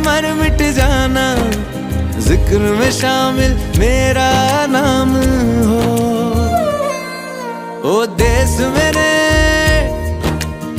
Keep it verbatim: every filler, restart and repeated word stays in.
मर मिट जाना, जिक्र में शामिल मेरा नाम हो। ओ देश मेरे